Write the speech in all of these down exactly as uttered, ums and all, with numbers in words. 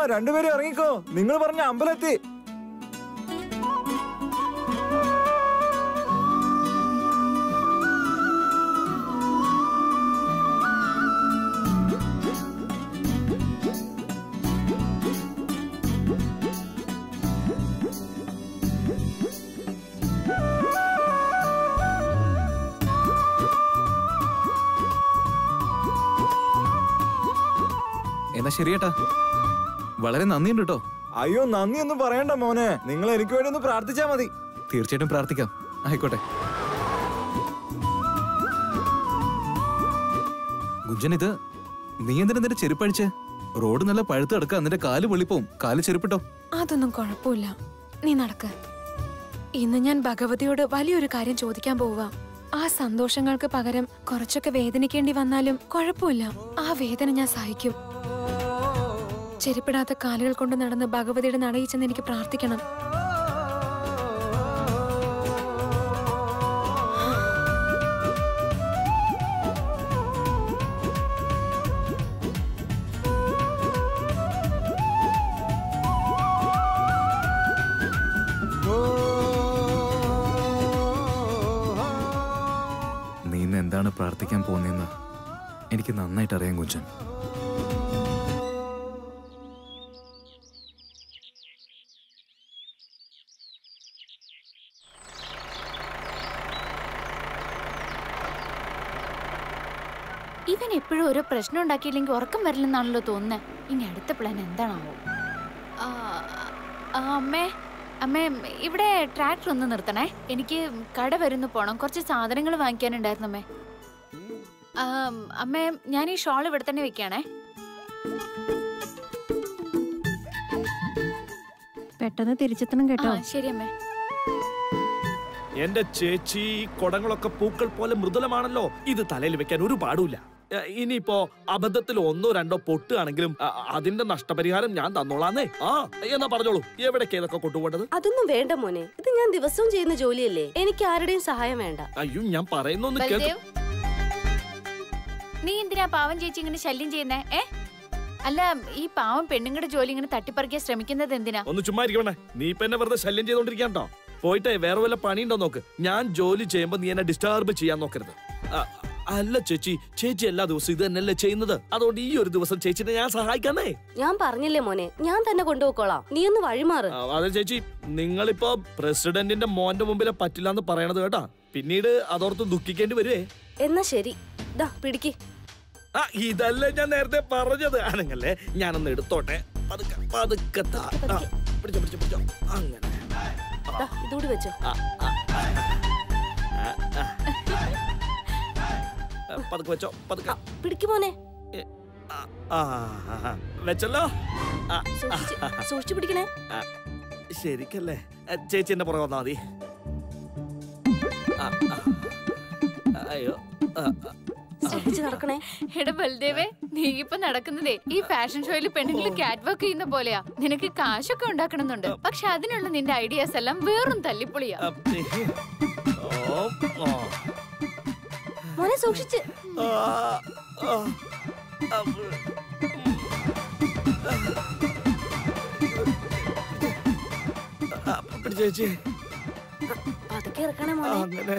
രണ്ടുപേരും ഇറങ്ങിക്കോ. നിങ്ങൾ പറഞ്ഞ അമ്പലത്തി. എന്നാ ശരിയേട്ടാ, വളരെ നന്ദിയുണ്ട് കേട്ടോ. അയ്യോ, നന്ദി ഒന്നും പറയണ്ട മോനെ. നിങ്ങൾ എനിക്ക് വേണ്ടി ഒന്ന് പ്രാർത്ഥിച്ചാ മതി. തീർച്ചയായിട്ടും പ്രാർത്ഥിക്കാം. ആയിക്കോട്ടെ. ഗുഞ്ചൻ, ഇത് നീ എന്തിനാ നിന്റെ ചെരുപ്പഴിച്ച്? റോഡ് നല്ല പഴുത്ത് കിടക്കുക, നിന്റെ കാല് പൊള്ളിപ്പോവും. കാല് ചെരുപ്പിട്ടോ? അതൊന്നും കുഴപ്പമില്ല, നീ നടക്ക്. ഇന്ന് ഞാൻ ഭഗവതിയോട് വലിയൊരു കാര്യം ചോദിക്കാൻ പോവാ. ആ സന്തോഷങ്ങൾക്ക് പകരം കുറച്ചൊക്കെ വേദനിക്കേണ്ടി വന്നാലും കുഴപ്പമില്ല. ആ വേദന ഞാൻ സഹിക്കും. ചെരുപ്പിടാത്ത കാലുകൾ കൊണ്ട് നടന്ന് ഭഗവതിയുടെ നടയിൽ ചെന്ന് എനിക്ക് പ്രാർത്ഥിക്കണം. നീ ഇന്ന് എന്താണ് പ്രാർത്ഥിക്കാൻ പോകുന്നതെന്ന് എനിക്ക് നന്നായിട്ട് അറിയാം ഗുഞ്ചൻ. ഇവൻ എപ്പോഴും ഓരോ പ്രശ്നം ഉണ്ടാക്കിയില്ലെങ്കിൽ ഉറക്കം വരില്ലെന്നാണല്ലോ തോന്നുന്നത്. ഇനി അടുത്ത പ്ലാൻ എന്താണാവോ? അമ്മേ അമ്മേ ഇവിടെ ട്രാക്ടർ ഒന്ന് നിർത്തണേ. എനിക്ക് കട വരുന്നു പോണം. കുറച്ച് സാധനങ്ങൾ വാങ്ങിക്കാനുണ്ടായിരുന്നു അമ്മേ. അമ്മേ, ഞാൻ ഈ ഷോൾ ഇവിടെ തന്നെ വെക്കാണേ. പെട്ടെന്ന് തിരിച്ചെത്തണം കേട്ടോ. ശരി അമ്മേ. എന്റെ ചേച്ചി, കുടങ്ങളൊക്കെ പൂക്കൾ പോലെ മൃദുലമാണല്ലോ. ഇത് തലയിൽ വെക്കാൻ ഒരു പാടില്ല. ഇനിയിപ്പോ അബദ്ധത്തിൽ ഒന്നോ രണ്ടോ പൊട്ടുകയാണെങ്കിലും അതിന്റെ നഷ്ടപരിഹാരം ഞാൻ തന്നോളാന്നേ. ആ എന്നാ പറഞ്ഞോളൂ, എവിടേക്ക് ഏതൊക്കെ കൊണ്ടുപോകേണ്ടത്? അതൊന്നും വേണ്ട മോനെ, ഇത് ഞാൻ ദിവസവും ചെയ്യുന്ന ജോലിയല്ലേ. എനിക്ക് ആരുടെയും സഹായം വേണ്ട. അയ്യോ, ഞാൻ പറയുന്നൊന്ന് കേൾക്കൂ. നീ എന്തിനാ പാവം ചേച്ചി ഇങ്ങനെ ശല്യം ചെയ്യുന്നേ? ഏ അല്ല, ഈ പാവം പെണ്ണുങ്ങളുടെ ജോലി ഇങ്ങനെ തട്ടിപ്പറിക്കാൻ ശ്രമിക്കുന്നത് എന്തിനാ? ഒന്ന് ചുമ്മാ ഇരിക്കണേ. നീ ഇപ്പൊ എന്നെ വെറുതെ ശല്യം ചെയ്തോണ്ടിരിക്കാട്ടോ. പോയിട്ടേ വേറെ വല്ല പണിയുണ്ടോ നോക്ക്. ഞാൻ ജോലി ചെയ്യുമ്പോ നീ എന്നെ ഡിസ്റ്റർബ് ചെയ്യാൻ നോക്കരുത്. അല്ല ചേച്ചി, ചേച്ചി എല്ലാ ദിവസവും ഇത് തന്നെയല്ലേ ചെയ്യുന്നത്. അതുകൊണ്ട് ഈ ഒരു ദിവസം ചേച്ചിനെ ഞാൻ സഹായിക്കാന്നേ. ഞാൻ പറഞ്ഞില്ലേ മോനെ, ഞാൻ തന്നെ കൊണ്ടുപോയിക്കോളാം. നീ ഒന്ന് വഴിമാറ്. അതെ ചേച്ചി, നിങ്ങളിപ്പോ പ്രസിഡന്റിന്റെ മോന്റെ മുമ്പിലെ പറ്റില്ലാന്ന് പറയണത് കേട്ടാ. പിന്നീട് അതോർത്ത് ദുഃഖിക്കേണ്ടി വരുവേ. എന്നാ ശരി, ദാ പിടിക്ക്. ആ ഇതല്ലേ ഞാൻ നേരത്തെ പറഞ്ഞത്. ആണെങ്കല്ലേ ഞാനൊന്ന് എടുത്തോട്ടെ. പതുക്കെ പതുക്കെ താ. പിടിച്ചോ പിടിച്ചോ പിടിച്ചോ. അങ്ങനെ ഇതൂടി വെച്ചോ. പതുക്കെ വെച്ചോ. പതുക്കെ പിടിക്ക് മോനെ. വെച്ചല്ലോ. സൂക്ഷിച്ചു പിടിക്കണേ. ശരിക്കല്ലേ. ചേച്ചി എന്നെ പുറകെ വന്നാ മതി. അയ്യോ, നടക്കണേ. എടാ ബൽദേവേ, നീ ഇപ്പൊ നടക്കുന്നതേ ഈ ഫാഷൻ ഷോയിൽ പെണ്ണുങ്ങൾ കാറ്റ് വാക്ക് ചെയ്യുന്ന പോലെയാ. നിനക്ക് കാശൊക്കെ ഉണ്ടാക്കണമെന്നുണ്ട്, പക്ഷെ അതിനുള്ള നിന്റെ ഐഡിയാസ് എല്ലാം വേറും തല്ലിപ്പൊളിയാ. മോനെ സൂക്ഷിച്ച്. ചേച്ചി പതുക്കെ ഇറക്കണേ മോനെ.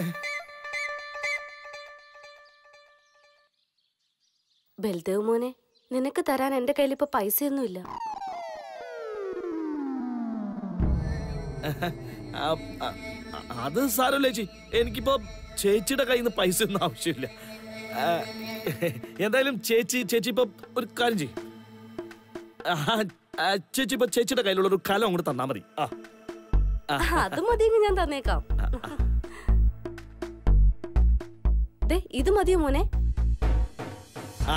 ബൽദേവ് മോനെ, നിനക്ക് തരാൻ എന്റെ കയ്യിൽ ഇപ്പൊ പൈസയൊന്നുമില്ല. അത് സാരമില്ല ചേച്ചി, എനിക്കിപ്പോ ചേച്ചിയുടെ കയ്യിൽ നിന്ന് പൈസ ഒന്നും ആവശ്യമില്ല. എന്തായാലും ചേച്ചി ചേച്ചി ഇപ്പൊ ഒരു കാര്യം ചെയ്യും. ചേച്ചി ഇപ്പൊ ചേച്ചിയുടെ കയ്യിലുള്ള ഒരു കലം അങ്ങോട്ട് തന്നാ മതി. അത് മതിയെങ്കിൽ ഞാൻ തന്നേക്കാം. ഇത് മതിയോ മോനെ? ആ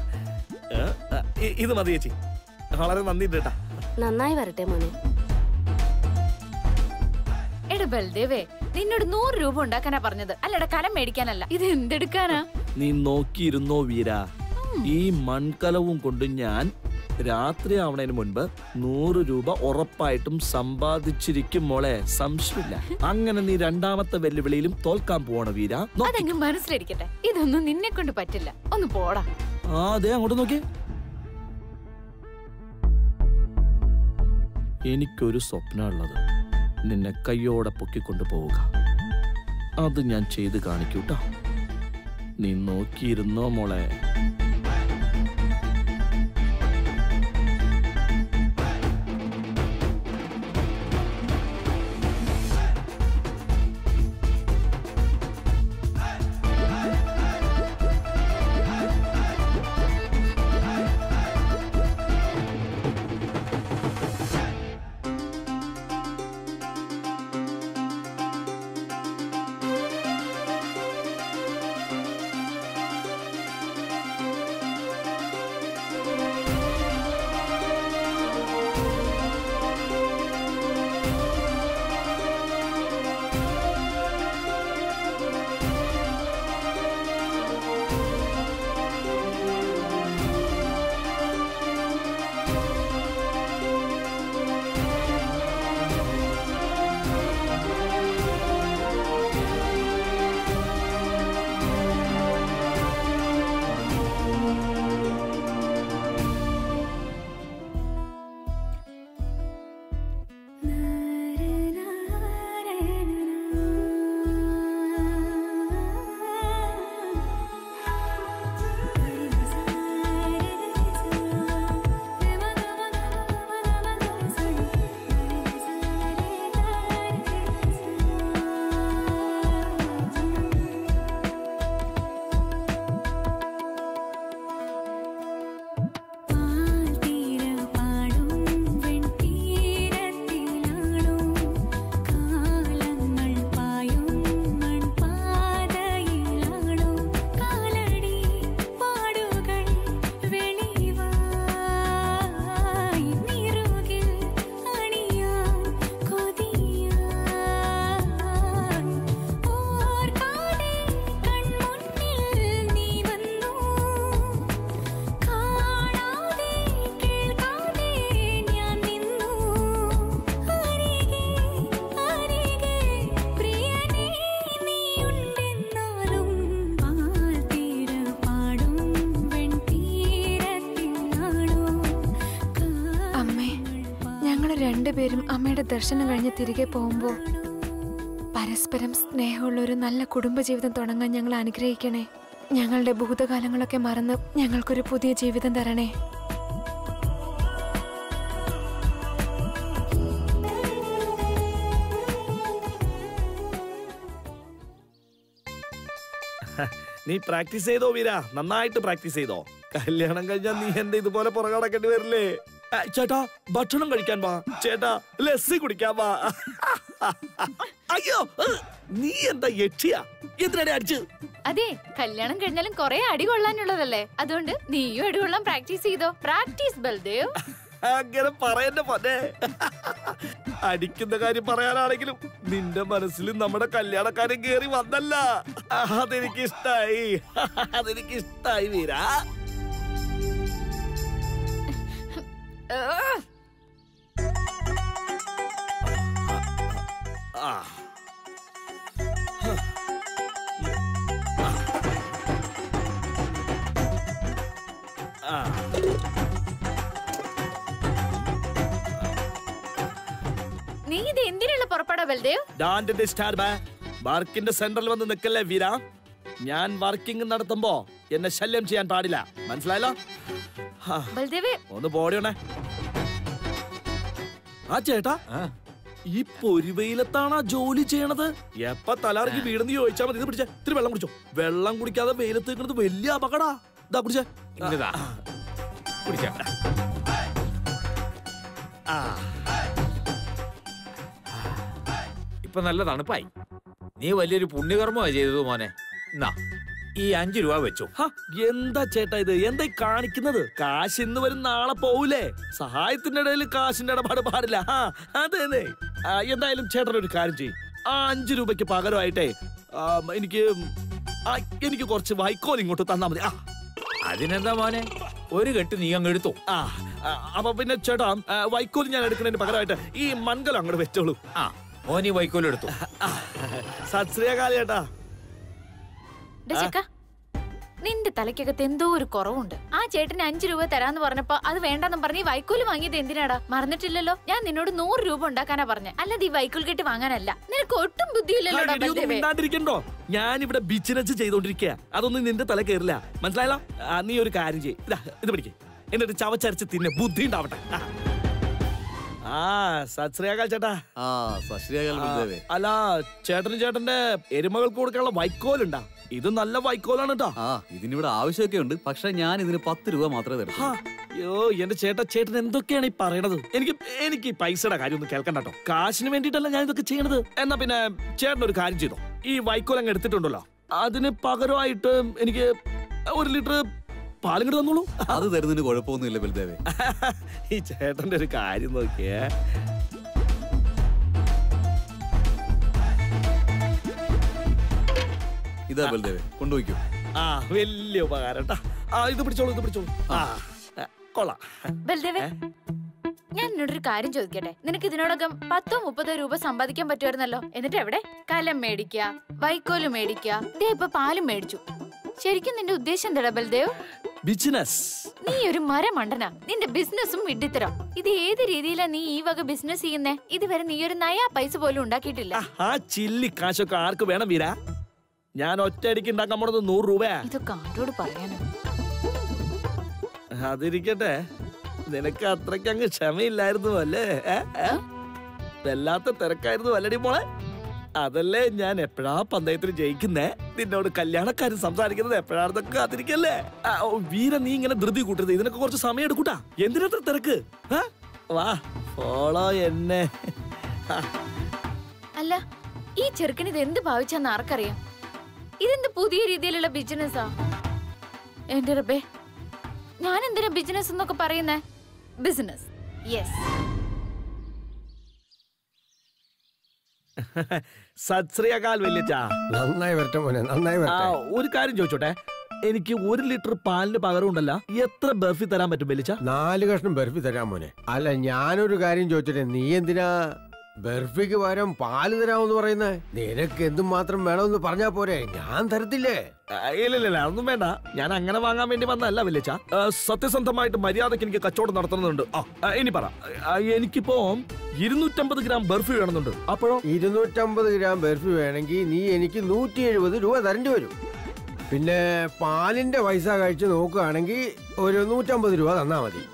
ഇത് മതി ചേച്ചി. വളരെ നന്ദി കേട്ടാ. നന്നായി വരട്ടെ മോനെ. എടാ ബൽദേവേ, നിന്നോട് നൂറ് രൂപ ഉണ്ടാക്കാനാ പറഞ്ഞത്, അല്ലടാ കലം മേടിക്കാനല്ല. ഇത് എന്തെടുക്കാനാ? നീ നോക്കിയിരുന്നോ വീര, ഈ മൺകലവും കൊണ്ട് ഞാൻ രാത്രി ആവണതിന് മുൻപ് നൂറ് രൂപ ഉറപ്പായിട്ടും സമ്പാദിച്ചിരിക്കും മോളെ, സംശയമില്ല. അങ്ങനെ നീ രണ്ടാമത്തെ വെല്ലുവിളിയിലും തോൽക്കാൻ പോണ വീര. അതങ്ങ് മനസ്സിലിരിക്കട്ടെ, ഇതൊന്നും നിന്നെ കൊണ്ട് പറ്റില്ല. ഒന്ന് പോടാ. ആ അതെ, അങ്ങോട്ട് നോക്കി. എനിക്കൊരു സ്വപ്നമുള്ളത് നിന്നെ കയ്യോടെ പൊക്കിക്കൊണ്ടു പോവുക. അത് ഞാൻ ചെയ്ത് കാണിക്കൂട്ടോ. നീ നോക്കിയിരുന്നോ മോളെ. രണ്ടുപേരും അമ്മയുടെ ദർശനം കഴിഞ്ഞ് തിരികെ പോകുമ്പോൾ പരസ്പരം സ്നേഹമുള്ള ഒരു നല്ല കുടുംബജീവിതം തുടങ്ങാൻ ഞങ്ങൾ അനുഗ്രഹിക്കണേ. ഞങ്ങളുടെ ഭൂതകാലങ്ങളൊക്കെ മറന്ന് ഞങ്ങൾക്കൊരു പുതിയ ജീവിതം തരണേ. നീ പ്രാക്ടീസ് ചെയ്തോ വീര? നന്നായിട്ട് പ്രാക്ടീസ് ചെയ്തോ. കല്യാണം കഴിഞ്ഞാൽ നീ എന്റെ ഇതുപോലെ പുറകെ നടക്കേണ്ടി വരില്ലേ? ചേട്ടാ ഭക്ഷണം കഴിക്കാൻ വാ, ചേട്ടാ ലസ്സി കുടിക്കാൻ വാ. അയ്യോ നീ എന്താ യക്ഷിയാ? എന്തിനാണ് അടിച്ച്? അതെ, കല്യാണം കഴിഞ്ഞാലും കൊറേ അടി കൊള്ളാനുള്ളതല്ലേ, അതുകൊണ്ട് നീയും അടി കൊള്ളാൻ പ്രാക്ടീസ് ചെയ്തോ. പ്രാക്ടീസ് ബൽദേവ്. അങ്ങനെ പറയണ്ട പൊന്നെ. അടിക്കുന്ന കാര്യം പറയാനാണെങ്കിലും നിന്റെ മനസ്സിൽ നമ്മുടെ കല്യാണക്കാരൻ കേറി വന്നല്ല. അതെനിക്ക് ഇഷ്ടായി, അതെനിക്ക് ഇഷ്ടായി വീര. നീ ഇത് എന്തിനുള്ള പുറപ്പെടാ ബൽദേവ്? വർക്കിന്റെ സെന്ററിൽ വന്ന് നിൽക്കല്ലേ വീര. ഞാൻ വർക്കിംഗ് നടത്തുമ്പോ എന്നെ ശല്യം ചെയ്യാൻ പാടില്ല, മനസ്സിലായല്ലോ? ബൽദേവേ ഒന്ന് പോടിയോണേ. ആ ചേട്ടാ ഈ പൊരിവെയിലത്താണ് ജോലി ചെയ്യണത്. എപ്പ തലറങ്ങി വീടെന്ന് ചോദിച്ചാൽ മതി. ഇത് പിടിച്ചേ, ഇത്തിരി വെള്ളം കുടിച്ചോ. വെള്ളം കുടിക്കാതെ വെയിലത്ത് നിൽക്കുന്നത് വലിയ അപകടാ. ഇതാ കുടിച്ചേ. ഇപ്പൊ നല്ല തണുപ്പായി. നീ വലിയൊരു പുണ്യകർമ്മമാണ് ചെയ്തത് മോനെ. എന്നാ ഈ അഞ്ചു രൂപ വെച്ചു. എന്താ ചേട്ടാ ഇത്? എന്താ കാണിക്കുന്നത്? കാശ് ഇന്ന് വരും നാളെ പോവൂലേ? സഹായത്തിന്റെ ഇടയിൽ കാശിന്റെ ഇടപാട് പാടില്ല. അതെ, എന്തായാലും ചേട്ടൻ ഒരു കാര്യം ചെയ്യും. ആ അഞ്ചു രൂപയ്ക്ക് പകരമായിട്ടേ എനിക്ക് എനിക്ക് കുറച്ച് വൈക്കോൽ ഇങ്ങോട്ട് തന്നാ മതി. അതിനെന്താ മോനെ, ഒരു കെട്ട് നീ അങ്ങ് എടുത്തു. ആ അപ്പൊ പിന്നെ ചേട്ടാ വൈക്കോൽ ഞാൻ എടുക്കുന്നതിന് പകരമായിട്ട് ഈ മൺകലം അങ്ങോട്ട് വെച്ചോളൂ. ആ മോനി വൈക്കോൽ എടുത്തു. സത് ശ്രീ അകാൽ ചേട്ടാ. നിന്റെ തലയ്ക്കകത്ത് എന്തോ ഒരു കുറവുണ്ട്. ആ ചേട്ടന് അഞ്ചു രൂപ തരാന്ന് പറഞ്ഞപ്പോ അത് വേണ്ടെന്നും പറഞ്ഞ് ഈ വൈക്കോല് വാങ്ങിയത് എന്തിനാടാ? മറന്നിട്ടില്ലല്ലോ? ഞാൻ നിന്നോട് നൂറ് രൂപ ഉണ്ടാക്കാനാ പറഞ്ഞ, അല്ലാതെ ഈ വൈക്കോൽ കെട്ടി വാങ്ങാനല്ല. നിനക്ക് ഒട്ടും ബുദ്ധിയില്ലല്ലോ. ഞാൻ ഇവിടെ ബിസിനസ് ചെയ്തോണ്ടിരിക്കുക, അതൊന്നും നിന്റെ തല കയറില്ല, മനസ്സിലായല്ലോ? നീ ഒരു കാര്യം ചെയ്യ്, ഇത് പിടിക്കേ, എന്നിട്ട് ചവച്ചരച്ച് തിന്നെ, ബുദ്ധി ഉണ്ടാവട്ടെ. ആ സത് ശ്രീ അകാൽ ചേട്ടാ. ആ സത് ശ്രീ അകാൽ ബൽദേവേ. അല്ല ചേട്ടന് ചേട്ടന്റെ എരുമകൾക്ക് കൊടുക്കാനുള്ള വൈക്കോലുണ്ടാ? ഇത് നല്ല വൈക്കോലാണ് കേട്ടോ. ആ ഇതിനിവിടെ ആവശ്യമൊക്കെ ഉണ്ട്, പക്ഷെ ഞാൻ ഇതിന് പത്ത് രൂപ മാത്രമേ തരൂ. അയ്യോ എന്റെ ചേട്ടാ, ചേട്ടൻ എന്തൊക്കെയാണ് ഈ പറയണത്? എനിക്ക് എനിക്ക് പൈസയുടെ കാര്യം ഒന്നും കേൾക്കണ്ട കേട്ടോ. കാശിന് വേണ്ടിട്ടല്ല ഞാൻ ഇതൊക്കെ ചെയ്യണത്. എന്നാ പിന്നെ ചേട്ടൻ ഒരു കാര്യം ചെയ്തോ, ഈ വൈക്കോൽ അങ്ങ് എടുത്തിട്ടുണ്ടല്ലോ, അതിന് പകരമായിട്ട് എനിക്ക് ഒരു ലിറ്റർ പാലും കൂടെ തന്നോളൂ. അത് തരുന്നതിന് കുഴപ്പമൊന്നുമില്ല ബൽദേവേ. ഈ ചേട്ടന്റെ ഒരു കാര്യം നോക്കിയേ. ഇതാ ബൽദേവേ, കൊണ്ടുപോയിക്കോ. ആ വലിയ ഉപകാരം ട്ടാ. ആ ഇത് പിടിച്ചോളൂ, ഇത് പിടിച്ചോളൂ. ആ കൊള്ളാം. ബൽദേവേ, ഞാൻ നിന്നോടൊരു കാര്യം ചോദിക്കട്ടെ? നിനക്ക് ഇതിനോടകം പത്തോ മുപ്പതോ രൂപ സമ്പാദിക്കാൻ പറ്റുമായിരുന്നല്ലോ, എന്നിട്ട് എവിടെ? കലം മേടിക്കുക, വൈക്കോല് മേടിക്കുക, ദേ ഇപ്പൊ പാലും മേടിച്ചു. ശരിക്കും നിന്റെ ഉദ്ദേശം എന്താ ബൽദേവ്? ബിസിനസ്. നീ ഒരു മരമണ്ടനാ. നിന്റെ ബിസിനസ്സും വിഡ്ഢിത്തരം. ഇത് ഏത് രീതിയിലാ നീ ഈ വക ബിസിനസ് ചെയ്യുന്നേ? ഇതുവരെ നീ ഒരു നയാ പൈസ പോലും ഉണ്ടാക്കിയിട്ടില്ല. ആ ചില്ലി കാശൊക്കെ ആർക്ക് വേണം വീരാ? ഞാൻ ഒറ്റയടിക്ക് ഉണ്ടാക്കാൻ പോണത് നൂറ് രൂപയാ. ഇതൊക്കെ ആരോട് പറയാനോ? അതിരിക്കട്ടെ, നിനക്ക് അത്രയ്ക്ക് അങ്ങ് ക്ഷമയില്ലായിരുന്നു അല്ലേ? വല്ലാത്ത തിരക്കായിരുന്നു അല്ലടി മോളെ. അതല്ലേ ഞാൻ എപ്പോഴാ പന്തയത്തിന് ജയിക്കുന്നേ, നിന്നോട് കല്യാണക്കാരൻ സംസാരിക്കുന്നത് എപ്പോഴാണെന്നൊക്കെ അതിരിക്കല്ലേ. വീര നീ ഇങ്ങനെ ധൃതി കൂട്ടരുത്, ഇതിനൊക്കെ കുറച്ച് സമയം എടുക്കൂട്ടാ. എന്തിനത്ര തിരക്ക്? വാ ഫോളോ എന്നെ. അല്ല ഈ ചെറുക്കന് ഇത് എന്ത് ഭാവിച്ചെന്ന് ആർക്കറിയാം? ഇതെന്ത് പുതിയ രീതിയിലുള്ള ബിസിനസ്സാ? എന്റെ റബ്ബേ, ഞാൻ എന്തിനാ ബിസിനസ് എന്നൊക്കെ പറയുന്നേ? Business, yes. സത് ശ്രീ അകാൽ വല്യച്ഛാ. നന്നായി വരട്ടെ മോനെ, നന്നായി വരട്ടെ. ഒരു കാര്യം ചോദിച്ചോട്ടെ, എനിക്ക് ഒരു ലിറ്റർ പാലിന് പകരം ഉണ്ടല്ലോ, എത്ര ബർഫി തരാൻ പറ്റും വല്യച്ഛാ? നാല് കഷ്ണം ബർഫി തരാം മോനെ. അല്ല ഞാനൊരു കാര്യം ചോദിച്ചോട്ടെ, നീ എന്തിനാ ബർഫിക്ക് പകരം പാല് തരാമെന്ന് പറയുന്നത്? നിനക്ക് എന്തുമാത്രം വേണമെന്ന് പറഞ്ഞാ പോരെ, ഞാൻ തരത്തില്ലേ? ഇല്ലില്ല ഒന്നും വേണ്ട, ഞാൻ അങ്ങനെ വാങ്ങാൻ വേണ്ടി വന്നല്ല വല്യച്ഛ. സത്യസന്ധമായിട്ട് മര്യാദക്ക് എനിക്ക് കച്ചവടം നടത്തുന്നുണ്ട്. ആ ഇനി പറ, എനിക്കിപ്പോ ഇരുന്നൂറ്റമ്പത് ഗ്രാം ബർഫി വേണമെന്നുണ്ട്. അപ്പോഴോ? ഇരുന്നൂറ്റമ്പത് ഗ്രാം ബർഫി വേണമെങ്കിൽ നീ എനിക്ക് നൂറ്റി എഴുപത് രൂപ തരേണ്ടി വരും. പിന്നെ പാലിന്റെ പൈസ കഴിച്ച് നോക്കുകയാണെങ്കിൽ ഒരു നൂറ്റമ്പത് രൂപ തന്നാ മതി.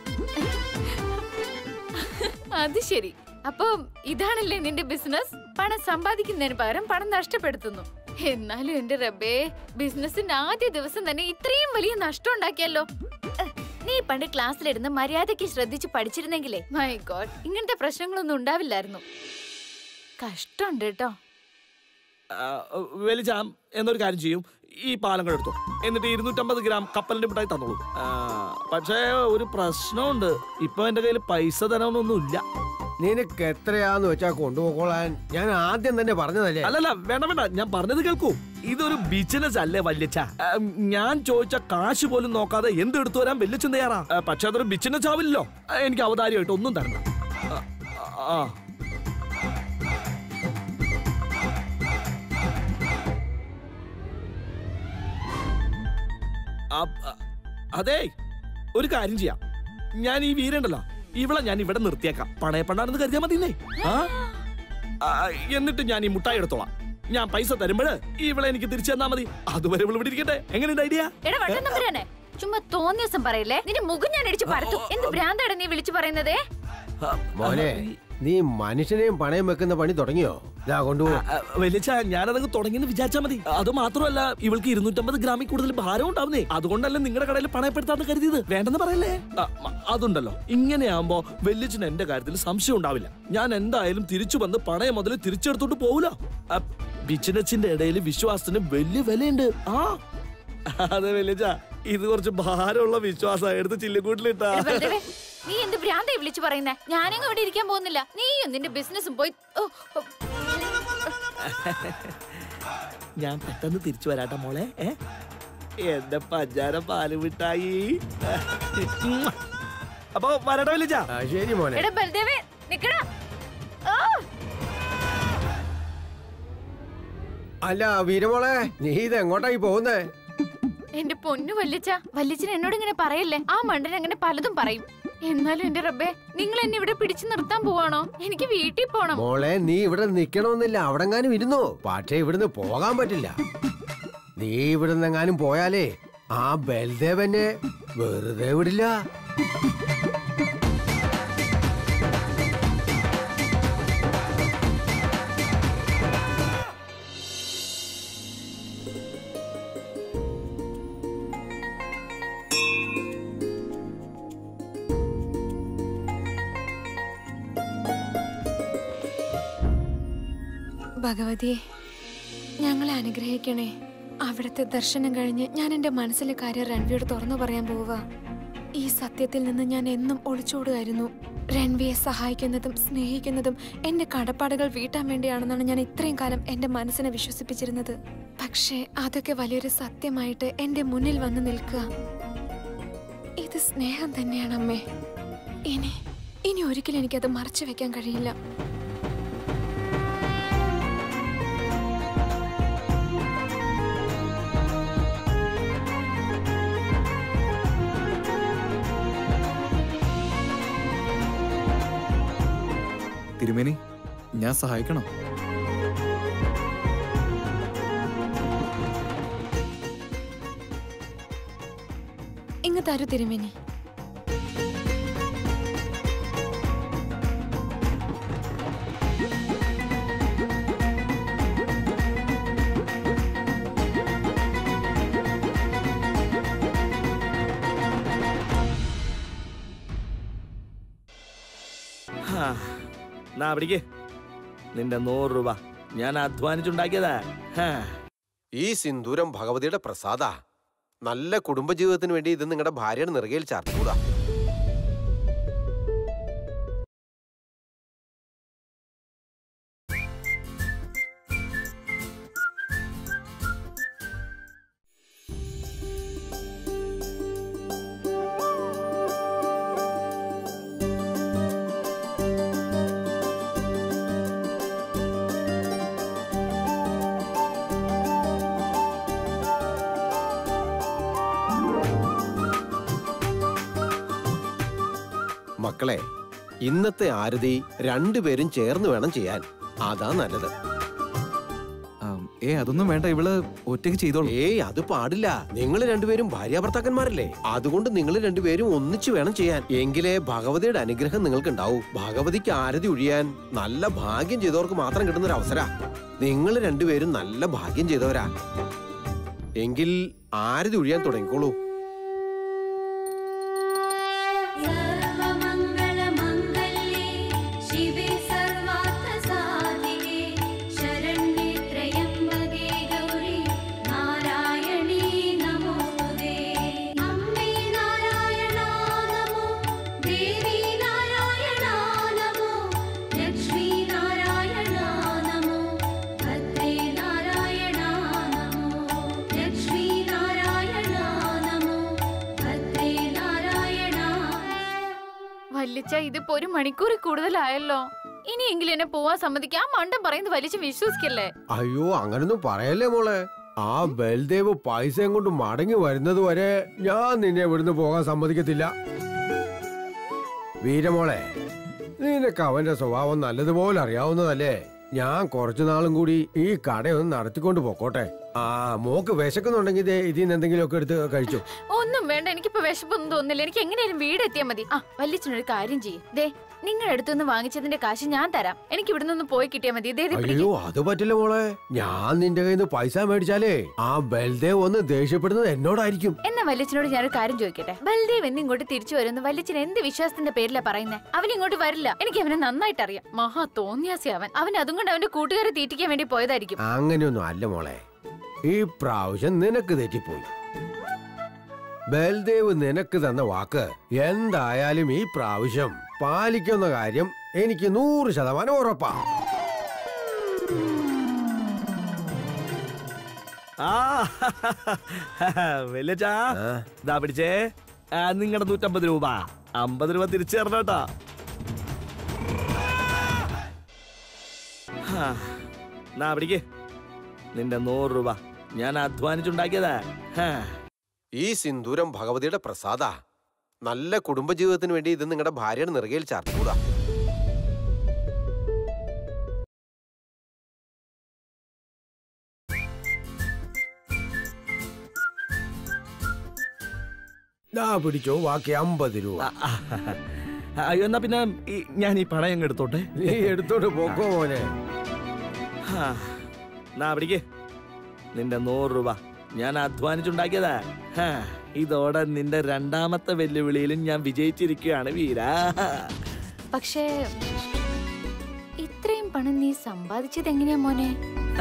അത് ശരി. അപ്പൊ ഇതാണല്ലേ നിന്റെ ബിസിനസ്? പണം സമ്പാദിക്കുന്നതിന് പകരം പണം നഷ്ടപ്പെടുത്തുന്നു. എന്നാലും എന്റെ റബ്ബേ, ബിസിനസിന്റെ ആദ്യ ദിവസം തന്നെ ഇത്രയും വലിയ നഷ്ടം ഉണ്ടാക്കിയല്ലോ. നീ പണ്ട് ക്ലാസ്സിലിരുന്ന് മര്യാദയ്ക്ക് ശ്രദ്ധിച്ച് പഠിച്ചിരുന്നെങ്കിലേ, മൈ ഗോഡ്, ഇങ്ങനത്തെ പ്രശ്നങ്ങളൊന്നും ഉണ്ടാവില്ലായിരുന്നു. കഷ്ടമുണ്ട് കേട്ടോ. വലിച്ചാം എന്നൊരു കാര്യം ചെയ്യും, ഈ പാലം കൂടെ എടുത്തോ, എന്നിട്ട് ഇരുന്നൂറ്റമ്പത് ഗ്രാം കപ്പലിന്റെ മിഠായി തന്നോളൂ. പക്ഷേ ഒരു പ്രശ്നമുണ്ട്, ഇപ്പൊ എന്റെ കയ്യിൽ പൈസ തരാനൊന്നും ഇല്ല. നിനക്ക് എത്രയാന്ന് വെച്ചാ കൊണ്ടുപോയിക്കോളാൻ ഞാൻ ആദ്യം തന്നെ പറഞ്ഞതല്ലേ? അല്ലല്ല വേണ്ട വേണ്ട, ഞാൻ പറഞ്ഞത് കേൾക്കൂ. ഇതൊരു ബിസിനസ് അല്ലേ വല്യച്ഛ? ഞാൻ ചോദിച്ച കാശ് പോലും നോക്കാതെ എന്തെടുത്തു വരാൻ വല്യച്ഛൻ തയ്യാറാ. പക്ഷെ അതൊരു ബിസിനസ് ആവില്ലല്ലോ. എനിക്ക് അവതാരിയായിട്ട് ഒന്നും തരണ്ട. ആ അതെ, ഒരു കാര്യം ചെയ്യാം, ഞാൻ ഈ വീരുണ്ടല്ലോ, ഇവളെ ഞാൻ ഇവിടെ നിർത്തിയേക്കാം. പണയപ്പണ്ടാണെന്ന് കരുതിയാ മതിന്നേ. ആ എന്നിട്ട് ഞാൻ ഈ മുട്ടായി എടുത്തോളാം. ഞാൻ പൈസ തരുമ്പോഴ് ഇവളെ എനിക്ക് തിരിച്ചു തന്നാ മതി. അതുവരെ ഇവിടെ ഇരിക്കട്ടെ. എങ്ങനെയുണ്ട് ഐഡിയ? ചുമ്മാ തോന്നിയസം പറയില്ലേ, നിന്റെ മുഖം ഞാൻ അടിച്ചു പരത്തും. എന്ത് ഭ്രാന്താണ് നീ വിളിച്ചു പറയുന്നതേ? മോനെ, നീ മനുഷ്യനെയും പണയം വെക്കുന്ന പണി തുടങ്ങിയോ? വലിയ ഞാനതങ്ങ് തുടങ്ങിയെന്ന് വിചാരിച്ചാ മതി. അത് മാത്രമല്ല, ഇവൾക്ക് ഇരുന്നൂറ്റമ്പത് ഗ്രാമിൽ കൂടുതൽ ഭാരം ഉണ്ടാവുന്നേ. അതുകൊണ്ടല്ലേ നിങ്ങളുടെ കടയിൽ പണയപ്പെടുത്താന്ന് കരുതിയത്. വേണ്ടെന്ന് പറയല്ലേ? അതുണ്ടല്ലോ, ഇങ്ങനെയാകുമ്പോ വല്യച്ഛന് എന്റെ കാര്യത്തിൽ സംശയം ഉണ്ടാവില്ല. ഞാൻ എന്തായാലും തിരിച്ചു വന്ന് പണയം മുതൽ തിരിച്ചെടുത്തോണ്ട് പോവില്ല. ബിസിനസിന്റെ ഇടയിൽ വിശ്വാസത്തിന് വലിയ വിലയുണ്ട്. ആ അതെ വലിയ, ഇത് കുറച്ച് ഭാരമുള്ള വിശ്വാസം. എടുത്ത് ചില്ലിക്കൂട്ടിലിട്ടാ. നീ എന്ത് ഭ്രാന്തായി വിളിച്ചു പറയുന്നേ? ഞാനങ്ങ് ഇവിടെ ഇരിക്കാൻ പോകുന്നില്ല. നീയും നിന്റെ ബിസിനസ്സും പോയി. ഞാൻ പെട്ടെന്ന് തിരിച്ചു വരാട്ടെ മോളെ. എന്റെ പഞ്ചാര പാല് മിഠായി. അപ്പൊ വരട്ടെ വലിയ. ശരി മോനെ. ബൽദേവേ നിക്കടാ. അല്ല വീരമോളെ, നീ ഇത് എങ്ങോട്ടായി പോകുന്നേ? എന്റെ പൊന്നു വല്യച്ച, വല്യച്ചൻ എന്നോട് ഇങ്ങനെ പറയല്ലേ. ആ മണ്ടൻ അങ്ങനെ പലതും പറയും. എന്നാലും എന്റെ റബ്ബേ, നിങ്ങൾ എന്നെ ഇവിടെ പിടിച്ചു നിർത്താൻ പോവാണോ? എനിക്ക് വീട്ടിൽ പോണം. മോളെ, നീ ഇവിടെ നിക്കണമെന്നില്ല, അവിടെങ്ങാനും ഇരുന്നോ. പക്ഷേ ഇവിടുന്ന് പോകാൻ പറ്റില്ല. നീ ഇവിടുന്നെങ്ങാനും പോയാലേ ആ ബൽദേവനെ വെറുതെ വിടില്ല. ഭഗവതിയെ, ഞങ്ങളെ അനുഗ്രഹിക്കണേ. അവിടുത്തെ ദർശനം കഴിഞ്ഞ് ഞാൻ എന്റെ മനസ്സിലെ കാര്യം രൺവിയോട് തുറന്നു പറയാൻ പോവുക. ഈ സത്യത്തിൽ നിന്ന് ഞാൻ എന്നും ഒളിച്ചോടുകയായിരുന്നു. രൺവിയെ സഹായിക്കുന്നതും സ്നേഹിക്കുന്നതും എന്റെ കടപ്പാടുകൾ വീട്ടാൻ വേണ്ടിയാണെന്നാണ് ഞാൻ ഇത്രയും കാലം എന്റെ മനസ്സിനെ വിശ്വസിപ്പിച്ചിരുന്നത്. പക്ഷേ അതൊക്കെ വലിയൊരു സത്യമായിട്ട് എന്റെ മുന്നിൽ വന്ന് നിൽക്കുക. ഇത് സ്നേഹം തന്നെയാണ് അമ്മേ. ഇനി ഇനി ഒരിക്കലും എനിക്കത് മറച്ചു വെക്കാൻ കഴിയില്ല. തിരുമേനി, ഞാൻ സഹായിക്കണം. ഇങ്ങ് തരൂ തിരുമേനി. നിന്റെ നൂറ് രൂപ ഞാൻ അധ്വാനിച്ചുണ്ടാക്കിയതാ. ഈ സിന്ദൂരം ഭഗവതിയുടെ പ്രസാദ. നല്ല കുടുംബജീവിതത്തിന് വേണ്ടി ഇത് നിങ്ങളുടെ ഭാര്യയുടെ നെറുകയിൽ ചാർത്തുകൂടാ. മക്കളെ, ഇന്നത്തെ ആരതി രണ്ടുപേരും ചേർന്ന് വേണം ചെയ്യാൻ. അതാ നല്ലത്. ഏ അതൊന്നും വേണ്ട, ഇവള് ഒറ്റയ്ക്ക് ചെയ്തോളൂ. ഏയ് അത് പാടില്ല. നിങ്ങൾ രണ്ടുപേരും ഭാര്യാഭർത്താക്കന്മാരല്ലേ. അതുകൊണ്ട് നിങ്ങൾ രണ്ടുപേരും ഒന്നിച്ചു വേണം ചെയ്യാൻ. എങ്കിലേ ഭഗവതിയുടെ അനുഗ്രഹം നിങ്ങൾക്ക് ഉണ്ടാവൂ. ഭഗവതിക്ക് ആരതി ഒഴിയാൻ നല്ല ഭാഗ്യം ചെയ്തവർക്ക് മാത്രം കിട്ടുന്ന ഒരു അവസര. നിങ്ങൾ രണ്ടുപേരും നല്ല ഭാഗ്യം ചെയ്തവരാ. എങ്കിൽ ആരതി ഒഴിയാൻ തുടങ്ങിക്കോളൂ. വല്ലിച്ച, ഇതിപ്പോ ഒരു മണിക്കൂർ കൂടുതലായല്ലോ. ഇനിയെങ്കിലും എന്നെ പോവാൻ സമ്മതിക്കാം. ആ മണ്ടൻ പറയുന്നത് വലിച്ച വിശ്വസിക്കല്ലേ. അയ്യോ, അങ്ങനൊന്നും പറയല്ലേ മോളെ. ആ ബൽദേവ് പൈസയും കൊണ്ട് മടങ്ങി വരുന്നത് വരെ ഞാൻ നിന്നെ ഇവിടുന്ന് പോകാൻ സമ്മതിക്കത്തില്ല. വീരമോളെ, നിനക്ക് അവന്റെ സ്വഭാവം നല്ലതുപോലെ അറിയാവുന്നതല്ലേ. ഞാൻ കുറച്ചു നാളും കൂടി ഈ കടയൊന്ന് നടത്തിക്കൊണ്ട് പോക്കോട്ടെ. ആ മോക്ക് വിശക്കുന്നുണ്ടെങ്കിൽ ഇതിൽ നിന്ന് എന്തെങ്കിലുമൊക്കെ എടുത്ത് കഴിച്ചു. ഒന്നും വേണ്ട, എനിക്കിപ്പോ വിശപ്പൊന്നും തോന്നുന്നില്ല. എനിക്ക് എങ്ങനെയാലും വീട് എത്തിയാൽ മതി. ആ വല്ലിച്ചനൊരു കാര്യം ചെയ്യും. ദേ, നിങ്ങളുടെ അടുത്തുനിന്ന് വാങ്ങിച്ചതിന്റെ കാശ് ഞാൻ തരാം. എനിക്ക് ഇവിടെ നിന്ന് പോയി കിട്ടിയാൽ മതി. അയ്യോ, അത് പറ്റില്ല മോളെ. ഞാൻ നിന്റെ കയ്യിൽ നിന്ന് പൈസ മേടിച്ചാലേ ആ ബൽദേവ് ഒന്ന് ദേഷ്യപ്പെടുന്നത് എന്നോടായിരിക്കും. എന്നാ വല്ലിച്ചനോട് ഞാനൊരു കാര്യം ചോദിക്കട്ടെ. ബൽദേവ് എന്ന് ഇങ്ങോട്ട് തിരിച്ചു വരുന്നു വല്ലിച്ചൻ എന്ത് വിശ്വാസത്തിന്റെ പേരിലാ പറയുന്നത്? അവൻ ഇങ്ങോട്ട് വരില്ല. എനിക്ക് അവനെ നന്നായിട്ട് അറിയാം. മഹാ തോന്നിയാസി അവൻ. അവൻ അതുകൊണ്ട് അവന്റെ കൂട്ടുകാരെ തീറ്റിക്കാൻ വേണ്ടി പോയതായിരിക്കും. അങ്ങനെയൊന്നും അല്ല മോളെ. ഈ പ്രാവശ്യം നിനക്ക് തെറ്റിപ്പോയി. ബൽദേവ് നിനക്ക് തന്ന വാക്ക് എന്തായാലും ഈ പ്രാവശ്യം പാലിക്കുന്ന കാര്യം എനിക്ക് നൂറ് ശതമാനം ഉറപ്പാ. പിടിച്ചേ, നിങ്ങളുടെ നൂറ്റമ്പത് രൂപ അമ്പത് രൂപ തിരിച്ചു തരണം കേട്ടോ. നാ പിടിക്ക്, നിന്റെ നൂറ് രൂപ ഞാൻ അധ്വാനിച്ചുണ്ടാക്കിയതാ. ഈ സിന്ദൂരം ഭഗവതിയുടെ പ്രസാദ. നല്ല കുടുംബജീവിതത്തിന് വേണ്ടി ഇത് നിങ്ങളുടെ ഭാര്യയുടെ നെറുകയിൽ ചാർത്തുകൂടാ. പിടിച്ചോ, ബാക്കി അമ്പത് രൂപ. അയ്യോ, എന്നാ പിന്നെ ഞാൻ ഈ പണം അങ്ങ് എടുത്തോട്ടെ. നീ എടുത്തോട്ട് പോക്കോ മോനെ. പിടിക്കേ നിന്റെ നൂറ് രൂപ ഞാൻ അധ്വാനിച്ചുണ്ടാക്കിയതാ. ഇതോടെ നിന്റെ രണ്ടാമത്തെ വെല്ലുവിളിയിലും ഞാൻ വിജയിച്ചിരിക്കുകയാണ് വീര. പക്ഷേ ഇത്രയും പണം നീ സമ്പാദിച്ചത് എങ്ങനെയാ മോനെ?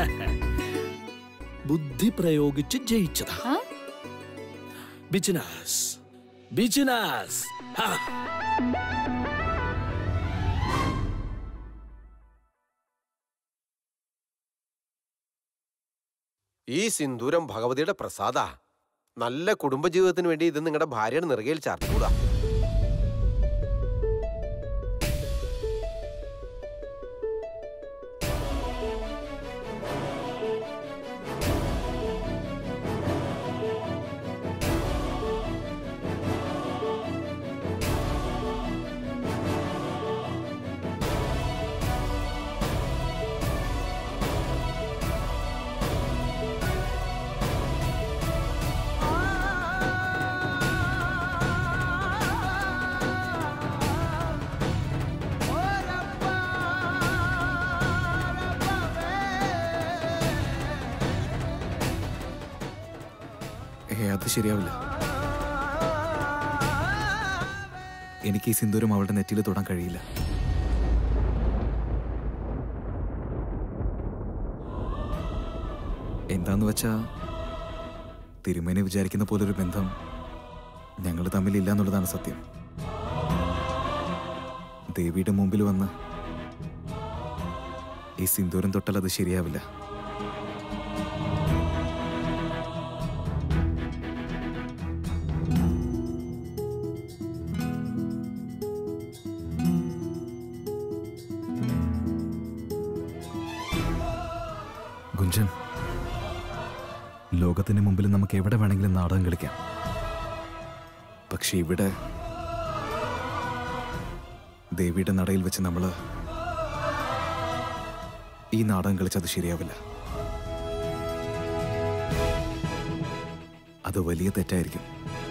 ബുദ്ധി പ്രയോഗിച്ച് ജയിച്ചതാ. Business business. ഈ സിന്ദൂരം ഭഗവതിയുടെ പ്രസാദ. നല്ല കുടുംബജീവിതത്തിന് വേണ്ടി ഇത് നിങ്ങളുടെ ഭാര്യയുടെ നെറുകയിൽ ചാർത്തുകൂടാ. അത് ശരിയാവില്ല. എനിക്ക് ഈ സിന്ദൂരം അവളുടെ നെറ്റിയിൽ തൊടാൻ കഴിയില്ല. എന്താന്ന് വെച്ചാ തിരുമേനി വിചാരിക്കുന്ന പോലൊരു ബന്ധം ഞങ്ങൾ തമ്മിലില്ല എന്നുള്ളതാണ് സത്യം. ദേവിയുടെ മുമ്പിൽ വന്ന് ഈ സിന്ദൂരം തൊട്ടാൽ അത് ശരിയാവില്ല. ഗുഞ്ചൻ, ലോകത്തിന് മുമ്പിൽ നമുക്ക് എവിടെ വേണമെങ്കിലും നാടകം കളിക്കാം. പക്ഷെ ഇവിടെ ദേവിയുടെ നടയിൽ വെച്ച് നമ്മള് ഈ നാടകം കളിച്ചത് ശരിയാവില്ല. അത് വലിയ തെറ്റായിരിക്കും.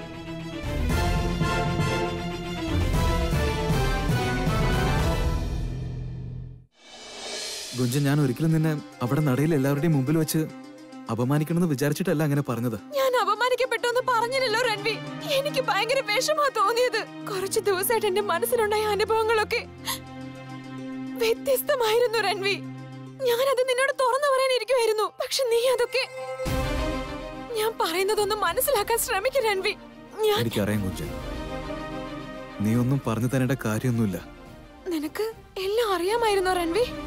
ഗുഞ്ചൻ, ഞാൻ ഒരിക്കലും നിന്നെ അവിടെ നടയിൽ എല്ലാവരുടെയും മുമ്പിൽ വെച്ച് അപമാനിക്കണമെന്ന് വിചാരിച്ചിട്ടല്ല അങ്ങനെ പറഞ്ഞത്. ഞാൻ അപമാനിക്കപ്പെട്ടു പറഞ്ഞില്ലല്ലോ രൺവി. എനിക്ക് ഭയങ്കര വിഷമാ തോന്നിയത്. കുറച്ചു ദിവസമായിട്ട് എന്റെ മനസ്സിലുണ്ടായ അനുഭവങ്ങളൊക്കെ വ്യത്യസ്തമായിരുന്നു രൺവി. ഞാനത് നിന്നോട് തുറന്നു പറയാനിരിക്കുമായിരുന്നു. പക്ഷെ നീ അതൊക്കെ ഞാൻ പറയുന്നതൊന്നും മനസ്സിലാക്കാൻ ശ്രമിക്കും രൺവി. എനിക്കറിയാം ഗുഞ്ചൻ, നീ ഒന്നും പറഞ്ഞു തരേണ്ട കാര്യമൊന്നുമില്ല. നിനക്ക് എല്ലാം അറിയാമായിരുന്നോ രൺവി?